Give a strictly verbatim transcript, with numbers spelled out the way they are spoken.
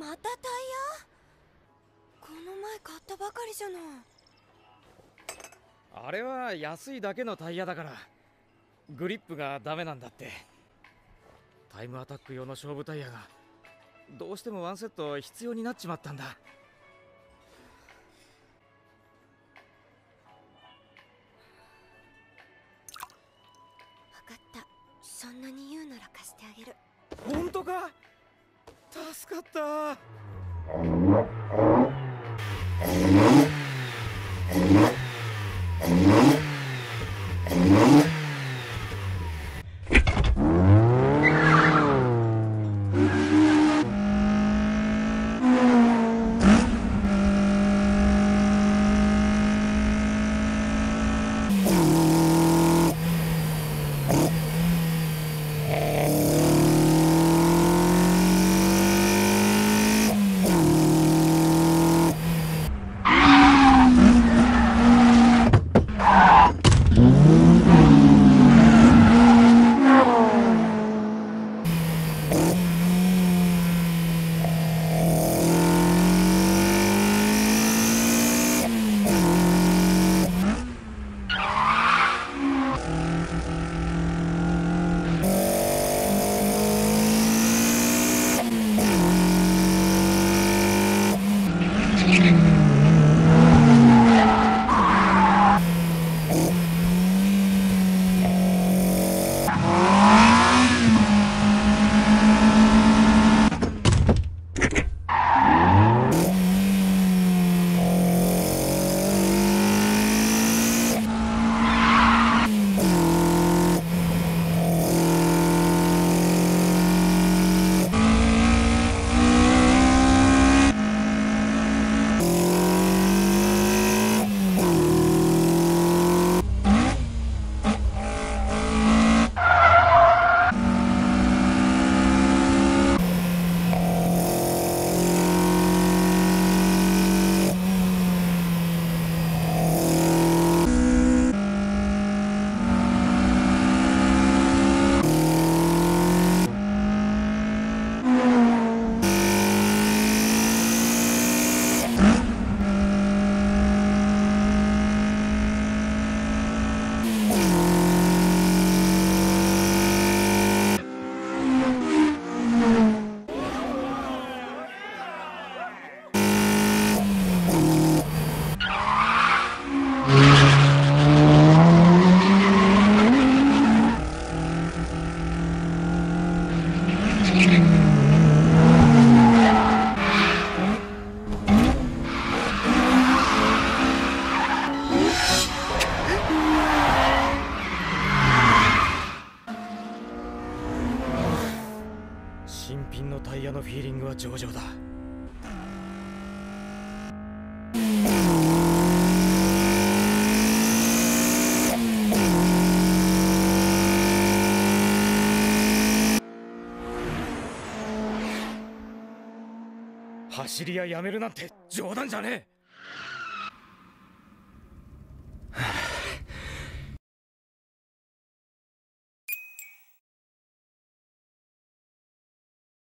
またタイヤ？この前買ったばかりじゃない。 あれは安いだけのタイヤだからグリップがダメなんだって。タイムアタック用の勝負タイヤがどうしてもワンセット必要になっちまったんだ。 分かった。そんなに言うなら貸してあげる。 本当か？助かった。新品のタイヤのフィーリングは上々だ。走り屋やめるなんて冗談じゃねえ。